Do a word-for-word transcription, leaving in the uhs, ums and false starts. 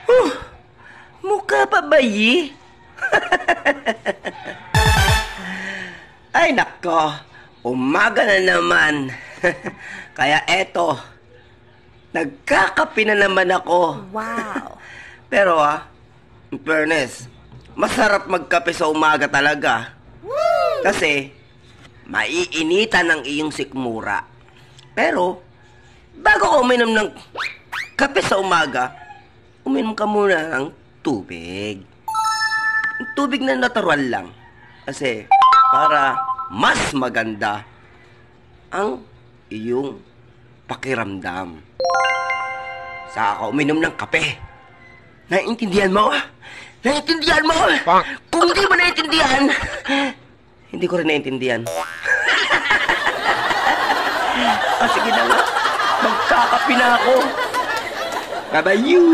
Huh, mukha pa bayi? Ay nako, umaga na naman. Kaya eto, nagkakape na naman ako. Wow. Pero ah, in fairness, masarap magkape sa umaga talaga. Kasi, maiinitan ang iyong sikmura. Pero, bago ka uminom ng kape sa umaga, uminom ka muna ng tubig. Tubig na natural lang. Kasi, para mas maganda ang iyong pakiramdam. Saka ka uminom ng kape. Naiintindihan mo? Naiintindihan mo? Kung hindi mo naiintindihan, hindi ko rin naiintindihan. Ah, sige na nga. Magkakape na ako. Bye-bye you.